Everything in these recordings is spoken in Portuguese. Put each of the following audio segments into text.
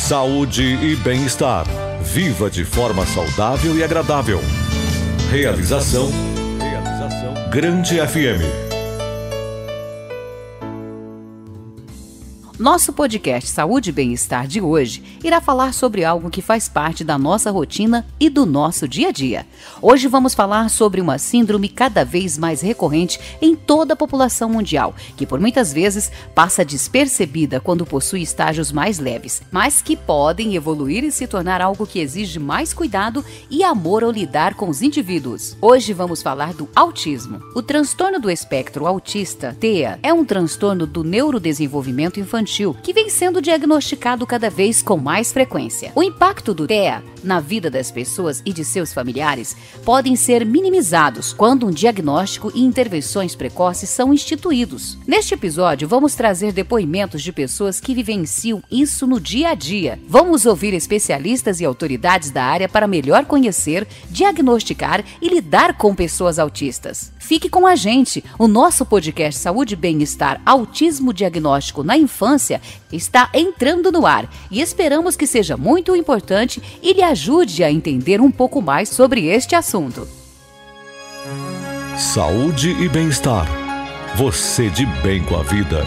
Saúde e bem-estar. Viva de forma saudável e agradável. Realização Grande FM. Nosso podcast Saúde e Bem-Estar de hoje irá falar sobre algo que faz parte da nossa rotina e do nosso dia a dia. Hoje vamos falar sobre uma síndrome cada vez mais recorrente em toda a população mundial, que por muitas vezes passa despercebida quando possui estágios mais leves, mas que podem evoluir e se tornar algo que exige mais cuidado e amor ao lidar com os indivíduos. Hoje vamos falar do autismo. O transtorno do espectro autista, TEA, é um transtorno do neurodesenvolvimento infantil que vem sendo diagnosticado cada vez com mais frequência. O impacto do TEA na vida das pessoas e de seus familiares podem ser minimizados quando um diagnóstico e intervenções precoces são instituídos. Neste episódio, vamos trazer depoimentos de pessoas que vivenciam isso no dia a dia. Vamos ouvir especialistas e autoridades da área para melhor conhecer, diagnosticar e lidar com pessoas autistas. Fique com a gente! O nosso podcast Saúde e Bem-Estar Autismo Diagnóstico na Infância está entrando no ar e esperamos que seja muito importante e lhe ajude a entender um pouco mais sobre este assunto. Saúde e bem-estar. Você de bem com a vida.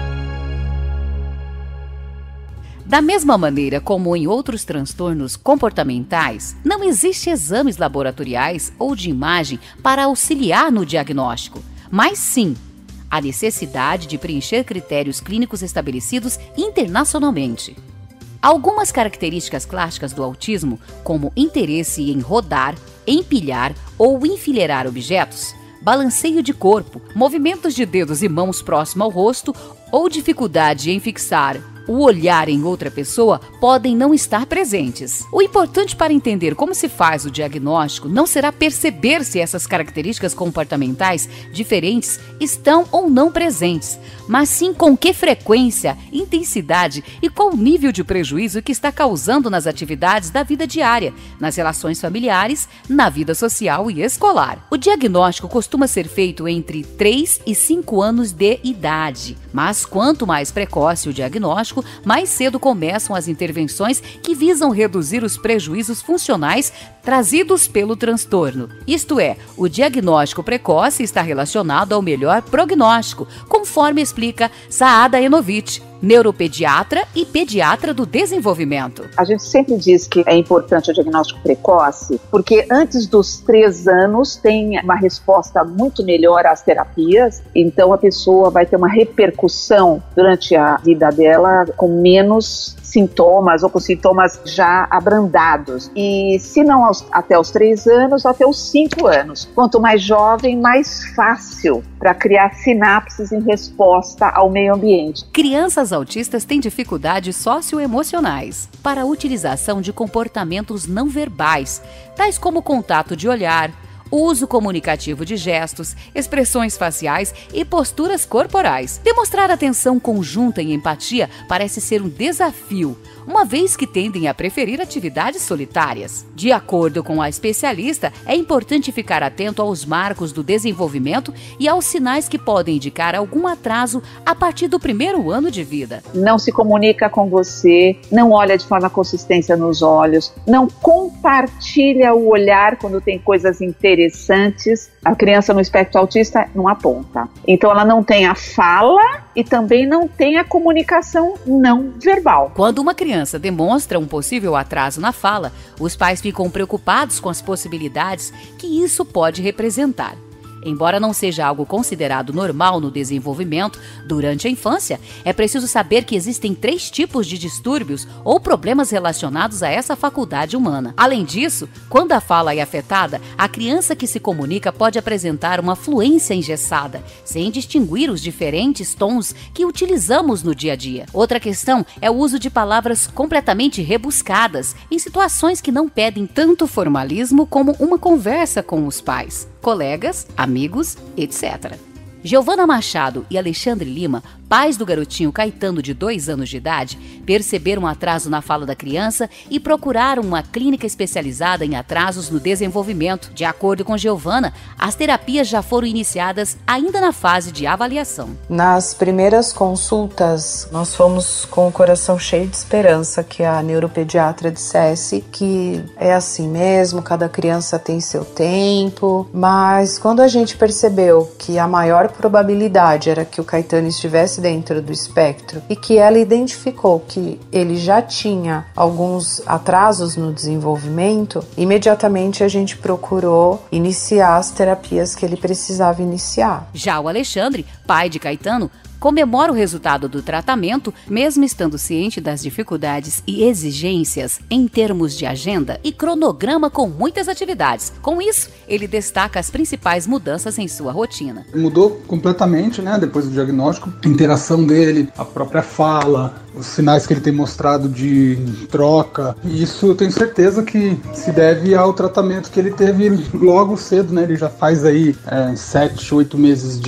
Da mesma maneira como em outros transtornos comportamentais, não existe exames laboratoriais ou de imagem para auxiliar no diagnóstico, mas sim a necessidade de preencher critérios clínicos estabelecidos internacionalmente. Algumas características clássicas do autismo, como interesse em rodar, empilhar ou enfileirar objetos, balanceio de corpo, movimentos de dedos e mãos próximo ao rosto ou dificuldade em fixar o olhar em outra pessoa podem não estar presentes. O importante para entender como se faz o diagnóstico não será perceber se essas características comportamentais diferentes estão ou não presentes, mas sim com que frequência, intensidade e qual nível de prejuízo que está causando nas atividades da vida diária, nas relações familiares, na vida social e escolar. O diagnóstico costuma ser feito entre 3 e 5 anos de idade, mas quanto mais precoce o diagnóstico, mais cedo começam as intervenções que visam reduzir os prejuízos funcionais trazidos pelo transtorno. Isto é, o diagnóstico precoce está relacionado ao melhor prognóstico, conforme explica Saada Enovitch, neuropediatra e pediatra do desenvolvimento. A gente sempre diz que é importante o diagnóstico precoce, porque antes dos 3 anos tem uma resposta muito melhor às terapias, então a pessoa vai ter uma repercussão durante a vida dela com menos sintomas ou com sintomas já abrandados. E se não até os 3 anos, até os 5 anos. Quanto mais jovem, mais fácil para criar sinapses em resposta ao meio ambiente. Crianças autistas têm dificuldades socioemocionais para a utilização de comportamentos não verbais, tais como contato de olhar, o uso comunicativo de gestos, expressões faciais e posturas corporais. Demonstrar atenção conjunta e empatia parece ser um desafio, uma vez que tendem a preferir atividades solitárias. De acordo com a especialista, é importante ficar atento aos marcos do desenvolvimento e aos sinais que podem indicar algum atraso a partir do 1º ano de vida. Não se comunica com você, não olha de forma consistente nos olhos, não compartilha o olhar quando tem coisas interessantes. A criança no espectro autista não aponta. Então ela não tem a fala e também não tem a comunicação não verbal. Quando uma criança demonstra um possível atraso na fala, os pais ficam preocupados com as possibilidades que isso pode representar. Embora não seja algo considerado normal no desenvolvimento durante a infância, é preciso saber que existem 3 tipos de distúrbios ou problemas relacionados a essa faculdade humana. Além disso, quando a fala é afetada, a criança que se comunica pode apresentar uma fluência engessada, sem distinguir os diferentes tons que utilizamos no dia a dia. Outra questão é o uso de palavras completamente rebuscadas, em situações que não pedem tanto formalismo como uma conversa com os pais, colegas, amigos, etc. Giovana Machado e Alexandre Lima Pais do garotinho Caetano, de 2 anos de idade, perceberam um atraso na fala da criança e procuraram uma clínica especializada em atrasos no desenvolvimento. De acordo com Giovana, as terapias já foram iniciadas ainda na fase de avaliação. Nas primeiras consultas, nós fomos com o coração cheio de esperança que a neuropediatra dissesse que é assim mesmo, cada criança tem seu tempo, mas quando a gente percebeu que a maior probabilidade era que o Caetano estivesse dentro do espectro e que ela identificou que ele já tinha alguns atrasos no desenvolvimento, imediatamente a gente procurou iniciar as terapias que ele precisava iniciar. Já o Alexandre, pai de Caetano, comemora o resultado do tratamento, mesmo estando ciente das dificuldades e exigências em termos de agenda e cronograma com muitas atividades. Com isso, ele destaca as principais mudanças em sua rotina. Mudou completamente, né, depois do diagnóstico, a interação dele, a própria fala, os sinais que ele tem mostrado de troca. E isso eu tenho certeza que se deve ao tratamento que ele teve logo cedo, né? Ele já faz aí 7, 8 meses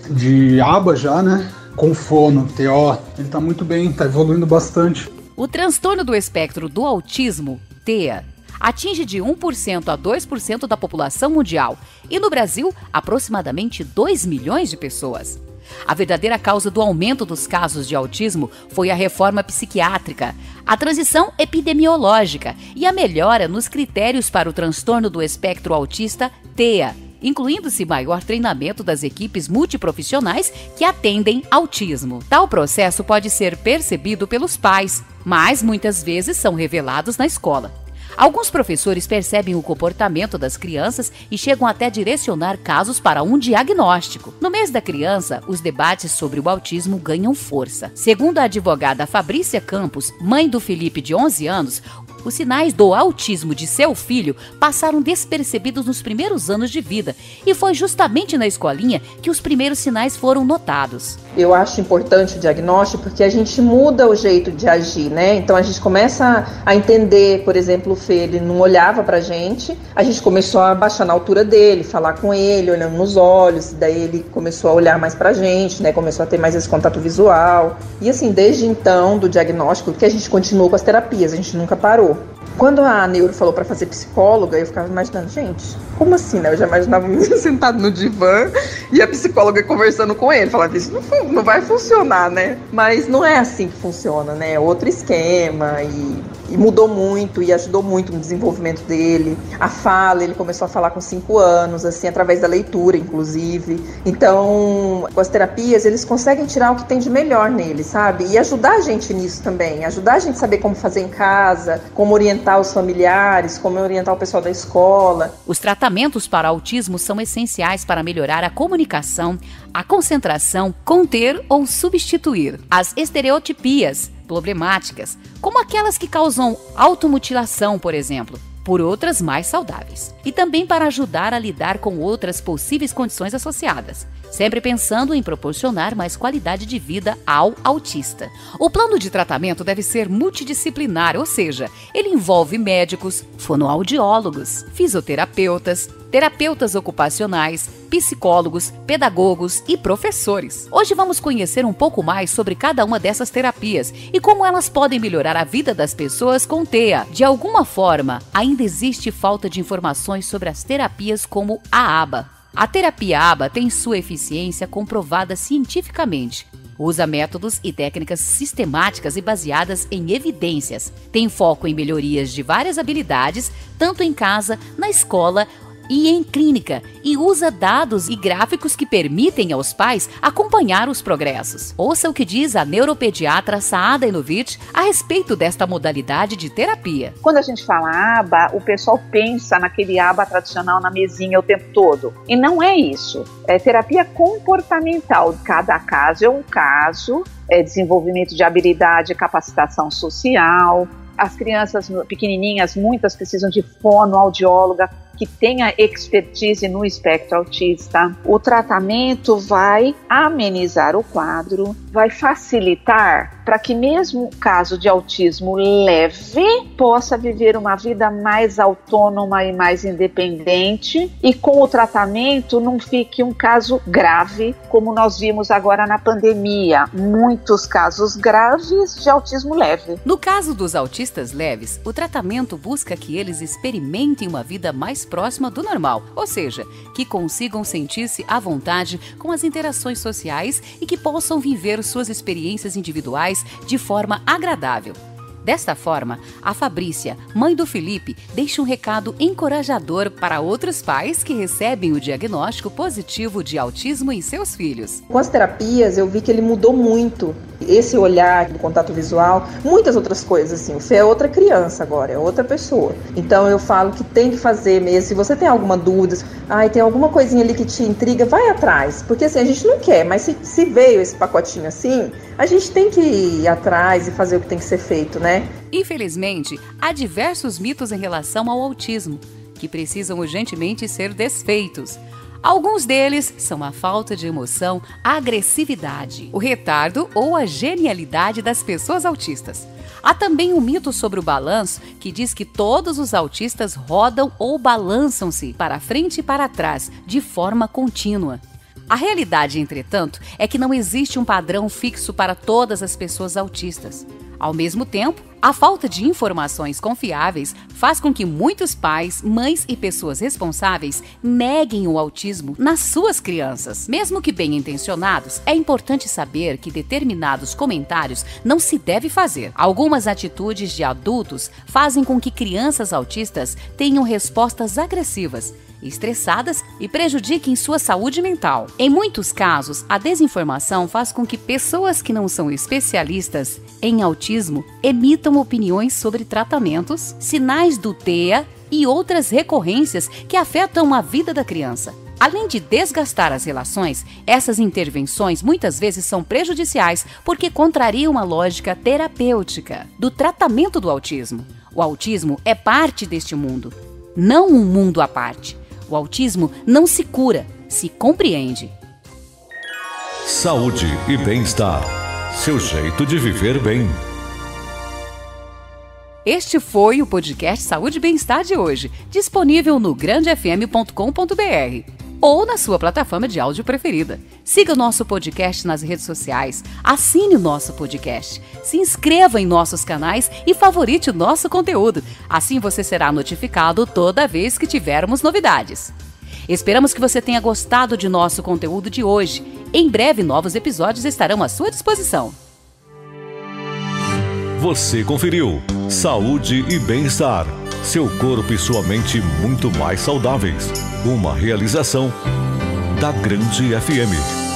de aba já, né? Com fono, TO, ele tá muito bem, tá evoluindo bastante. O transtorno do espectro do autismo, TEA, atinge de 1% a 2% da população mundial e no Brasil, aproximadamente 2 milhões de pessoas. A verdadeira causa do aumento dos casos de autismo foi a reforma psiquiátrica, a transição epidemiológica e a melhora nos critérios para o transtorno do espectro autista, TEA, incluindo-se maior treinamento das equipes multiprofissionais que atendem autismo. Tal processo pode ser percebido pelos pais, mas muitas vezes são revelados na escola. Alguns professores percebem o comportamento das crianças e chegam até a direcionar casos para um diagnóstico. No mês da criança, os debates sobre o autismo ganham força. Segundo a advogada Fabrícia Campos, mãe do Felipe, de 11 anos, os sinais do autismo de seu filho passaram despercebidos nos primeiros anos de vida e foi justamente na escolinha que os primeiros sinais foram notados. Eu acho importante o diagnóstico porque a gente muda o jeito de agir, né? Então a gente começa a entender, por exemplo, o Fê, ele não olhava pra gente, a gente começou a baixar na altura dele, falar com ele, olhando nos olhos, daí ele começou a olhar mais pra gente, né? Começou a ter mais esse contato visual. E assim, desde então, do diagnóstico, que a gente continuou com as terapias, a gente nunca parou. Quando a neuro falou para fazer psicóloga, eu ficava imaginando, gente, como assim, né? Eu já imaginava o menino sentado no divã e a psicóloga conversando com ele. Falava, isso não vai funcionar, né? Mas não é assim que funciona, né? É outro esquema e mudou muito e ajudou muito no desenvolvimento dele. A fala, ele começou a falar com 5 anos, assim, através da leitura, inclusive. Então, com as terapias, eles conseguem tirar o que tem de melhor nele, sabe? E ajudar a gente nisso também. Ajudar a gente a saber como fazer em casa, como orientar os familiares, como orientar o pessoal da escola. Os tratamentos para autismo são essenciais para melhorar a comunicação, a concentração, conter ou substituir as estereotipias problemáticas, como aquelas que causam automutilação, por exemplo, por outras mais saudáveis. E também para ajudar a lidar com outras possíveis condições associadas, sempre pensando em proporcionar mais qualidade de vida ao autista. O plano de tratamento deve ser multidisciplinar, ou seja, ele envolve médicos, fonoaudiólogos, fisioterapeutas, terapeutas ocupacionais, psicólogos, pedagogos e professores. Hoje vamos conhecer um pouco mais sobre cada uma dessas terapias e como elas podem melhorar a vida das pessoas com TEA. De alguma forma, ainda existe falta de informações sobre as terapias como a ABA. A terapia ABA tem sua eficiência comprovada cientificamente. Usa métodos e técnicas sistemáticas e baseadas em evidências. Tem foco em melhorias de várias habilidades, tanto em casa, na escola e em clínica, e usa dados e gráficos que permitem aos pais acompanhar os progressos. Ouça o que diz a neuropediatra Saada Enovich a respeito desta modalidade de terapia. Quando a gente fala aba, o pessoal pensa naquele aba tradicional na mesinha o tempo todo. E não é isso. É terapia comportamental. Cada caso é um caso, é desenvolvimento de habilidade e capacitação social. As crianças pequenininhas, muitas precisam de fonoaudióloga que tenha expertise no espectro autista. O tratamento vai amenizar o quadro, vai facilitar para que mesmo o caso de autismo leve possa viver uma vida mais autônoma e mais independente, e com o tratamento não fique um caso grave, como nós vimos agora na pandemia, muitos casos graves de autismo leve. No caso dos autistas leves, o tratamento busca que eles experimentem uma vida mais próxima do normal, ou seja, que consigam sentir-se à vontade com as interações sociais e que possam viver suas experiências individuais de forma agradável. Desta forma, a Fabrícia, mãe do Felipe, deixa um recado encorajador para outros pais que recebem o diagnóstico positivo de autismo em seus filhos. Com as terapias, eu vi que ele mudou muito. Esse olhar do contato visual, muitas outras coisas, assim. O Fê é outra criança agora, é outra pessoa. Então eu falo que tem que fazer mesmo. Se você tem alguma dúvida, tem alguma coisinha ali que te intriga, vai atrás. Porque assim, a gente não quer, mas se veio esse pacotinho assim, a gente tem que ir atrás e fazer o que tem que ser feito, né? Infelizmente, há diversos mitos em relação ao autismo, que precisam urgentemente ser desfeitos. Alguns deles são a falta de emoção, a agressividade, o retardo ou a genialidade das pessoas autistas. Há também um mito sobre o balanço que diz que todos os autistas rodam ou balançam-se para frente e para trás, de forma contínua. A realidade, entretanto, é que não existe um padrão fixo para todas as pessoas autistas. Ao mesmo tempo, a falta de informações confiáveis faz com que muitos pais, mães e pessoas responsáveis neguem o autismo nas suas crianças. Mesmo que bem intencionados, é importante saber que determinados comentários não se deve fazer. Algumas atitudes de adultos fazem com que crianças autistas tenham respostas agressivas, estressadas e prejudiquem sua saúde mental. Em muitos casos, a desinformação faz com que pessoas que não são especialistas em autismo emitam opiniões sobre tratamentos, sinais do TEA e outras recorrências que afetam a vida da criança. Além de desgastar as relações, essas intervenções muitas vezes são prejudiciais porque contrariam a lógica terapêutica do tratamento do autismo. O autismo é parte deste mundo, não um mundo à parte. O autismo não se cura, se compreende. Saúde e bem-estar. Seu jeito de viver bem. Este foi o podcast Saúde e Bem-Estar de hoje, disponível no grandefm.com.br ou na sua plataforma de áudio preferida. Siga o nosso podcast nas redes sociais, assine o nosso podcast, se inscreva em nossos canais e favorite o nosso conteúdo. Assim você será notificado toda vez que tivermos novidades. Esperamos que você tenha gostado de nosso conteúdo de hoje. Em breve, novos episódios estarão à sua disposição. Você conferiu Saúde e Bem-Estar. Seu corpo e sua mente muito mais saudáveis. Uma realização da Grande FM.